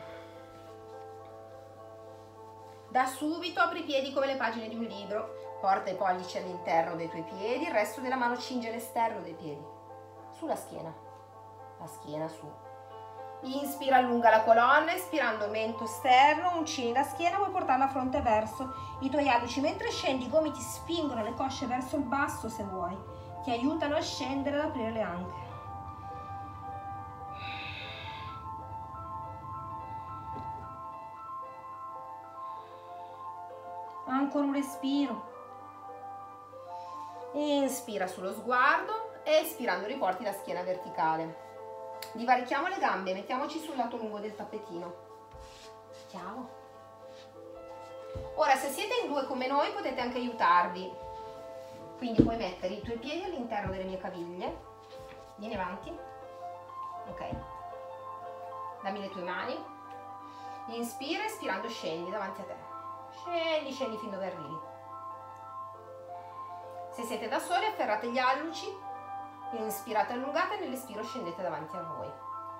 Da subito apri i piedi come le pagine di un libro, porta i pollici all'interno dei tuoi piedi, il resto della mano cinge l'esterno dei piedi, sulla schiena, la schiena su. Inspira, allunga la colonna, espirando mento esterno, uncini la schiena, vuoi portare la fronte verso i tuoi alluci. Mentre scendi i gomiti spingono le cosce verso il basso se vuoi, ti aiutano a scendere, ad aprire le anche. Ancora un respiro. Inspira sullo sguardo e espirando riporti la schiena verticale. Divarichiamo le gambe, mettiamoci sul lato lungo del tappetino. Ciao. Ora, se siete in 2 come noi, potete anche aiutarvi. Quindi puoi mettere i tuoi piedi all'interno delle mie caviglie. Vieni avanti. Ok. Dammi le tue mani. Inspira, espirando scendi davanti a te. Scendi, scendi fin dove arrivi. Se siete da soli, afferrate gli alluci. Inspirate, allungate e nell'espiro scendete davanti a voi.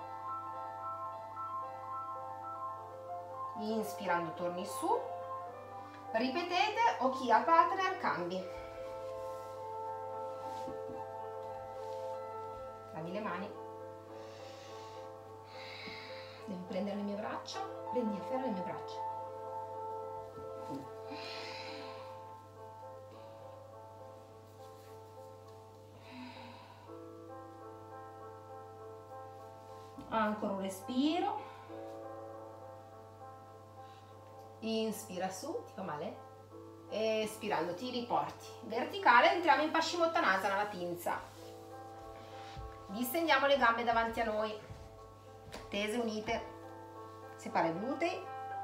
Inspirando torni su. Ripetete Okya Partner, cambi. Dammi le mani. Devi prendere le mie braccia. Prendi, afferra le mie braccia. Ancora un respiro. Inspira su, ti fa male? Espirando ti riporti verticale, entriamo in Paschimottanasana, la pinza. Distendiamo le gambe davanti a noi, tese unite, separa i glutei,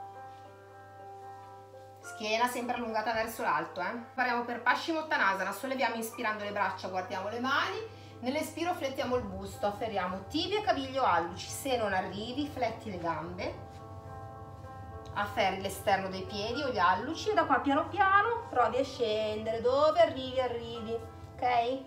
schiena sempre allungata verso l'alto. Faremo per Paschimottanasana, solleviamo inspirando le braccia, guardiamo le mani. Nell'espiro flettiamo il busto, afferriamo tibia, caviglio, alluci. Se non arrivi, fletti le gambe, afferri l'esterno dei piedi o gli alluci e da qua piano piano provi a scendere. Dove arrivi, arrivi, ok?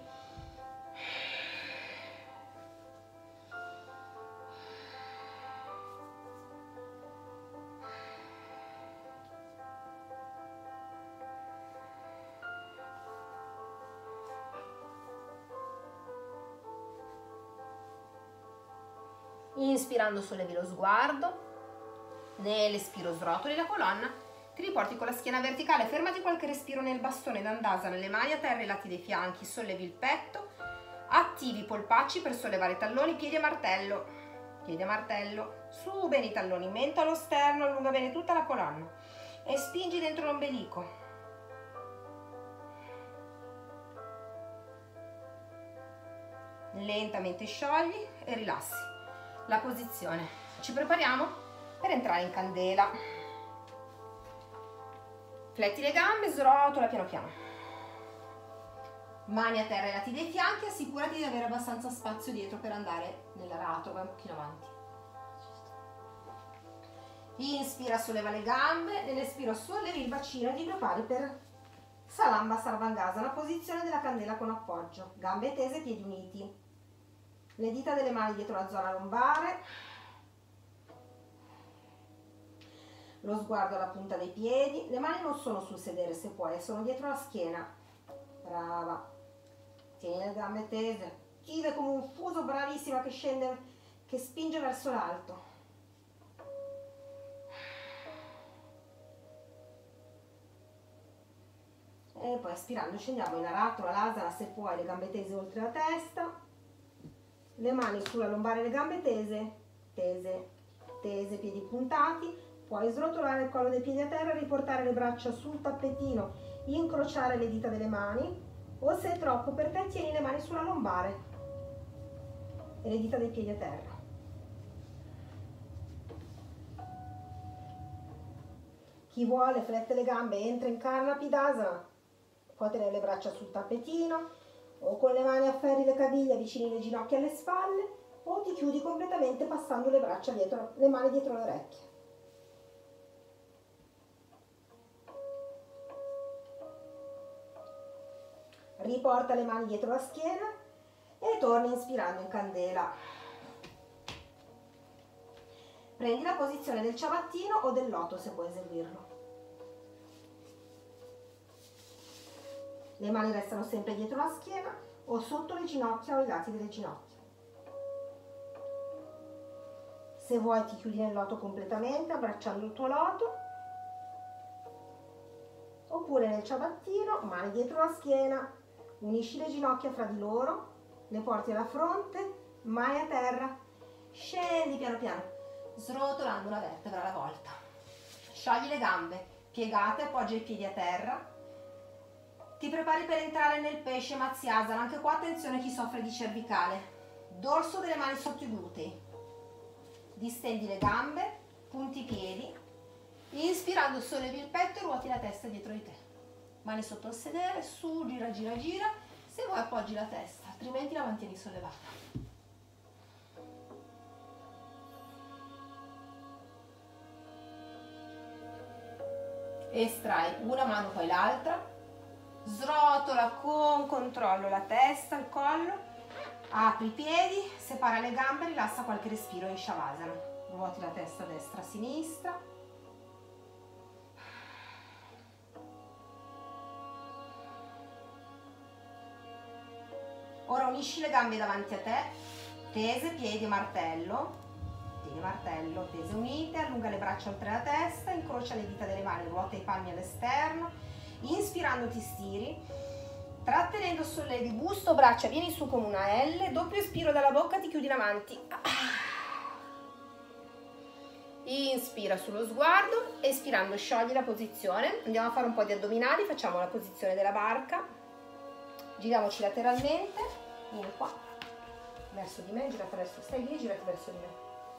Inspirando sollevi lo sguardo, nell'espiro srotoli la colonna, ti riporti con la schiena verticale, fermati qualche respiro nel bastone Dandasana, le mani a terra ai lati dei fianchi, sollevi il petto, attivi i polpacci per sollevare i talloni, piedi a martello, su bene i talloni, mento allo sterno, allunga bene tutta la colonna e spingi dentro l'ombelico. Lentamente sciogli e rilassi la posizione. Ci prepariamo per entrare in candela. Fletti le gambe, srotola piano piano. Mani a terra ai lati dei fianchi, assicurati di avere abbastanza spazio dietro per andare nell'aratro, vai un pochino avanti. Inspira, solleva le gambe, nell'espiro sollevi il bacino e ti prepari per Salamba Sarvangasana, posizione della candela con appoggio. Gambe tese, piedi uniti. Le dita delle mani dietro la zona lombare, lo sguardo alla punta dei piedi, le mani non sono sul sedere se puoi, sono dietro la schiena, brava. Tieni le gambe tese, chiude come un fuso, bravissima, che scende, che spinge verso l'alto. E poi aspirando scendiamo in arattola, l'asana, se puoi, le gambe tese oltre la testa, le mani sulla lombare, le gambe tese, tese, tese, piedi puntati. Puoi srotolare il collo dei piedi a terra, riportare le braccia sul tappetino, incrociare le dita delle mani, o se è troppo per te tieni le mani sulla lombare e le dita dei piedi a terra. Chi vuole flette le gambe, entra in Karnapidasana, puoi tenere le braccia sul tappetino o con le mani afferri le caviglie, avvicini le ginocchia alle spalle, o ti chiudi completamente passando le braccia dietro, le mani dietro le orecchie. Riporta le mani dietro la schiena e torni inspirando in candela. Prendi la posizione del ciabattino o del loto se puoi eseguirlo. Le mani restano sempre dietro la schiena o sotto le ginocchia o ai lati delle ginocchia. Se vuoi ti chiudi nel loto completamente abbracciando il tuo loto, oppure nel ciabattino, mani dietro la schiena, unisci le ginocchia fra di loro, le porti alla fronte, mani a terra, scendi piano piano, srotolando una vertebra alla volta. Sciogli le gambe, piegate, appoggia i piedi a terra. Ti prepari per entrare nel pesce Matsyasana, anche qua attenzione chi soffre di cervicale. Dorso delle mani sotto i glutei. Distendi le gambe, punti i piedi. Inspirando sollevi il petto e ruoti la testa dietro di te. Mani sotto il sedere, su, gira, gira, gira. Se vuoi appoggi la testa, altrimenti la mantieni sollevata. Estrai una mano poi l'altra. Srotola con controllo la testa, il collo, apri i piedi, separa le gambe, rilassa qualche respiro in Shavasana. Ruoti la testa destra, sinistra. Ora unisci le gambe davanti a te, tese, piedi, martello. Tieni martello, tese unite, allunga le braccia oltre la testa, incrocia le dita delle mani, ruota i palmi all'esterno. Inspirando ti stiri, trattenendo sollevi busto, braccia, vieni su come una L, doppio espiro dalla bocca, ti chiudi in avanti. Inspira sullo sguardo, espirando sciogli la posizione. Andiamo a fare un po' di addominali, facciamo la posizione della barca, giriamoci lateralmente, vieni qua, verso di me, girati verso, stai lì, girati verso di me.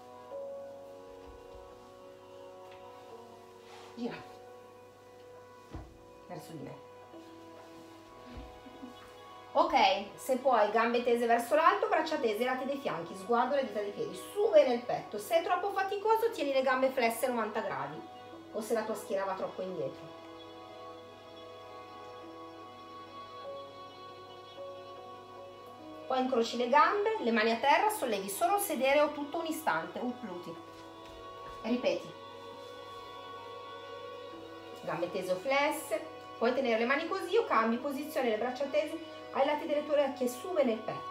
Gira. Verso di me. Ok, se puoi gambe tese verso l'alto, braccia tese, lati dei fianchi, sguardo le dita dei piedi, su bene il petto. Se è troppo faticoso tieni le gambe flesse a 90 gradi o se la tua schiena va troppo indietro. Poi incroci le gambe, le mani a terra, sollevi solo il sedere o tutto un istante, Utpluti. Ripeti. Gambe tese o flesse. Puoi tenere le mani così o cambi posizione, le braccia tese ai lati delle tue orecchie, su bene il petto.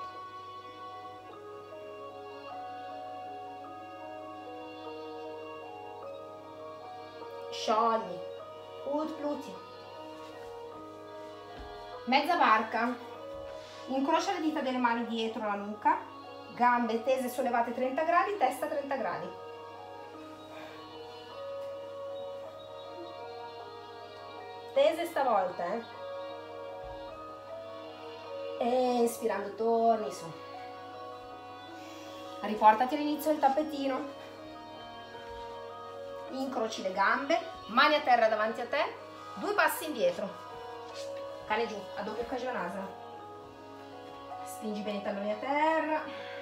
Sciogli. Utpluti. Mezza barca. Incrocia le dita delle mani dietro la nuca, gambe tese sollevate 30 gradi, testa 30 gradi. Tese stavolta, E inspirando torni su. Riportati all'inizio del tappetino. Incroci le gambe, mani a terra davanti a te, 2 passi indietro. Cane giù, a doppio Kajanasana. Spingi bene i talloni a terra.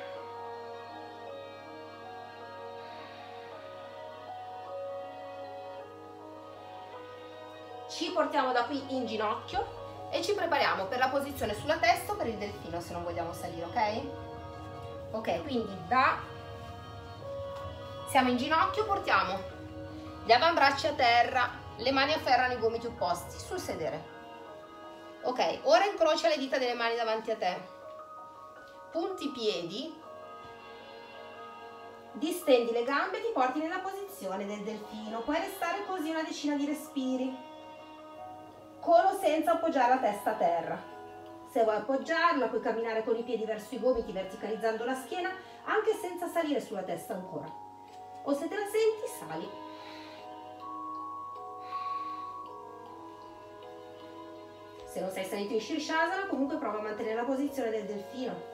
Ci portiamo da qui in ginocchio e ci prepariamo per la posizione sulla testa o per il delfino se non vogliamo salire, ok? Ok, quindi siamo in ginocchio, portiamo gli avambracci a terra, le mani afferrano i gomiti opposti sul sedere. Ok, ora incrocia le dita delle mani davanti a te, punti i piedi, distendi le gambe e ti porti nella posizione del delfino. Puoi restare così una decina di respiri, con o senza appoggiare la testa a terra. Se vuoi appoggiarla puoi camminare con i piedi verso i gomiti verticalizzando la schiena, anche senza salire sulla testa ancora. O se te la senti, sali. Se non sei salito in Shirshasana, comunque prova a mantenere la posizione del delfino.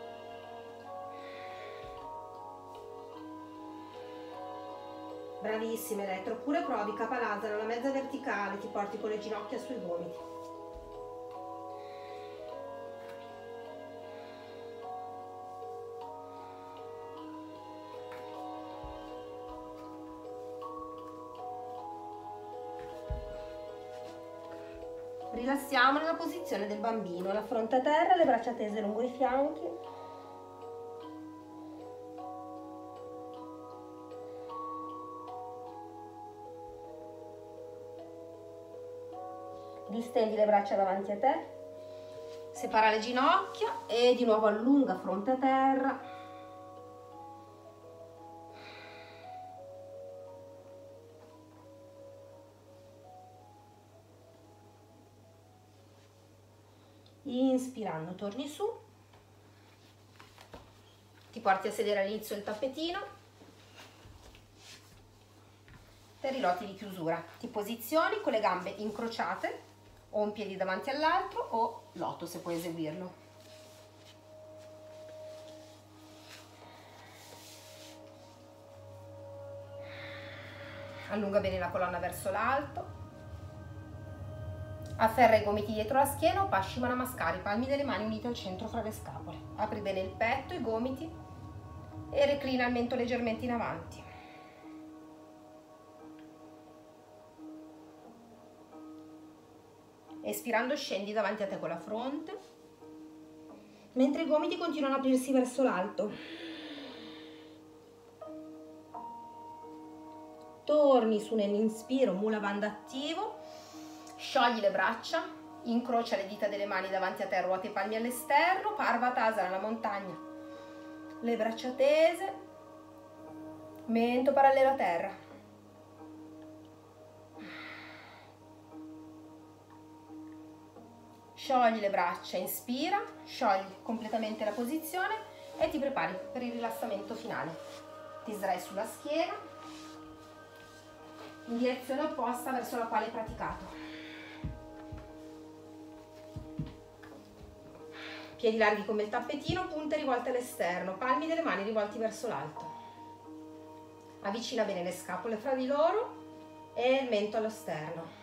Bravissima Elettro, oppure provi Kapalabhati, una mezza verticale, ti porti con le ginocchia sui gomiti. Rilassiamo nella posizione del bambino, la fronte a terra, le braccia tese lungo i fianchi. Distendi le braccia davanti a te, separa le ginocchia e di nuovo allunga fronte a terra. Inspirando torni su, ti porti a sedere all'inizio del tappetino, per i loti di chiusura ti posizioni con le gambe incrociate o un piede davanti all'altro o loto se puoi eseguirlo. Allunga bene la colonna verso l'alto, afferra i gomiti dietro la schiena o Paschimana Namaskara, i palmi delle mani unite al centro fra le scapole. Apri bene il petto, i gomiti e reclina il mento leggermente in avanti. Espirando scendi davanti a te con la fronte, mentre i gomiti continuano ad aprirsi verso l'alto. Torni su nell'inspiro, Mula Bandha attivo, sciogli le braccia, incrocia le dita delle mani davanti a te, ruota i palmi all'esterno, Parvatasana, la montagna, le braccia tese, mento parallelo a terra. Sciogli le braccia, inspira, sciogli completamente la posizione e ti prepari per il rilassamento finale. Ti sdrai sulla schiena, in direzione opposta verso la quale hai praticato. Piedi larghi come il tappetino, punte rivolte all'esterno, palmi delle mani rivolti verso l'alto. Avvicina bene le scapole fra di loro e il mento allo sterno.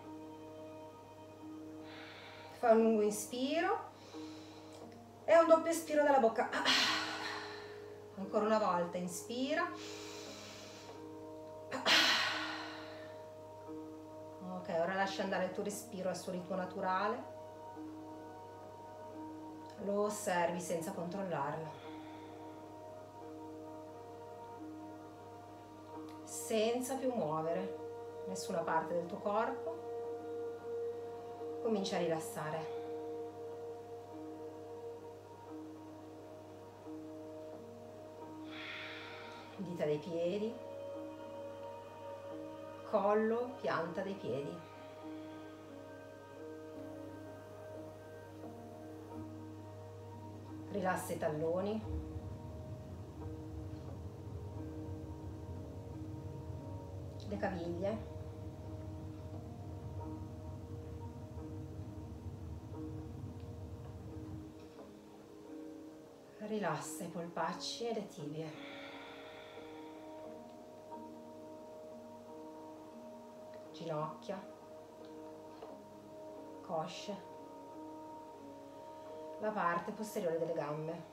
Fai un lungo inspiro e un doppio espiro dalla bocca. Ancora una volta, inspira. Ok, ora lascia andare il tuo respiro al suo ritmo naturale. Lo osservi senza controllarlo. Senza più muovere nessuna parte del tuo corpo. Comincia a rilassare. Dita dei piedi, collo, pianta dei piedi. Rilassa i talloni. Le caviglie. Rilassa i polpacci e le tibie. Ginocchia, cosce, la parte posteriore delle gambe.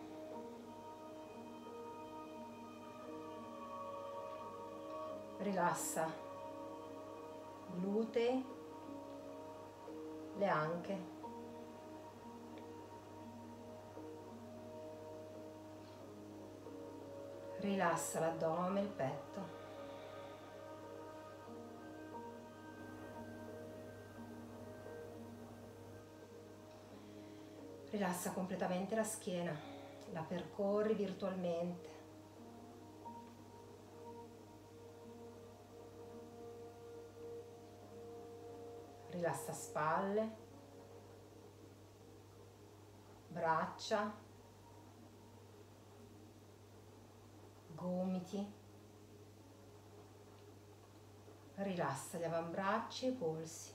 Rilassa glutei, le anche. Rilassa l'addome, il petto. Rilassa completamente la schiena, la percorri virtualmente. Rilassa spalle, braccia, gomiti. Rilassa gli avambracci e i polsi,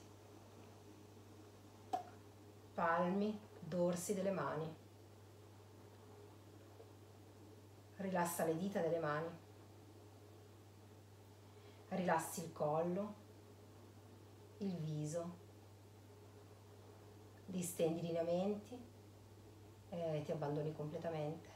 palmi, dorsi delle mani. Rilassa le dita delle mani. Rilassi il collo, il viso. Distendi i lineamenti e ti abbandoni completamente.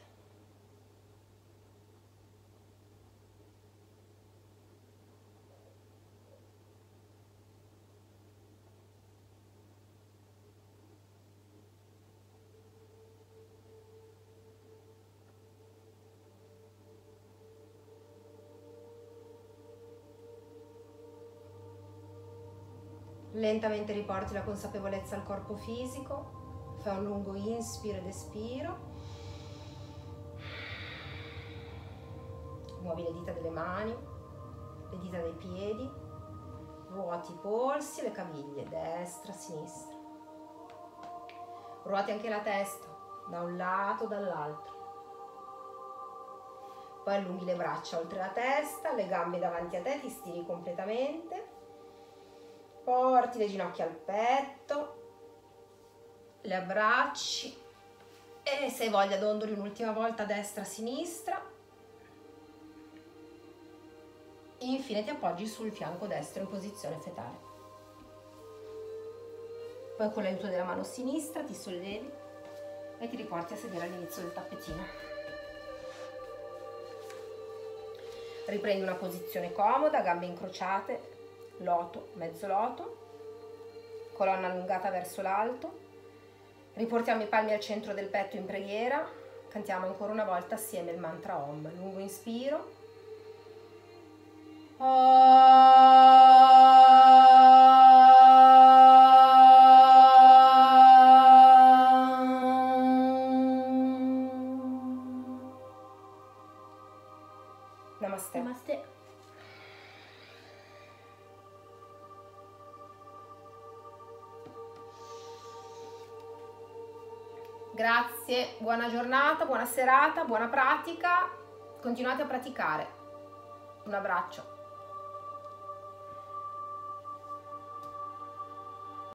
Lentamente riporti la consapevolezza al corpo fisico, fai un lungo inspiro ed espiro, muovi le dita delle mani, le dita dei piedi, ruoti i polsi e le caviglie, destra, sinistra. Ruoti anche la testa, da un lato, dall'altro. Poi allunghi le braccia oltre la testa, le gambe davanti a te, ti stiri completamente. Porti le ginocchia al petto, le abbracci e se hai voglia dondoli un'ultima volta a destra, a sinistra. Infine ti appoggi sul fianco destro in posizione fetale. Poi con l'aiuto della mano sinistra ti sollevi e ti riporti a sedere all'inizio del tappetino. Riprendi una posizione comoda, gambe incrociate, loto, mezzo loto, colonna allungata verso l'alto. Riportiamo i palmi al centro del petto in preghiera. Cantiamo ancora una volta assieme il mantra Om. Lungo inspiro. Namaste. Namaste. Grazie, buona giornata, buona serata, buona pratica. Continuate a praticare. Un abbraccio.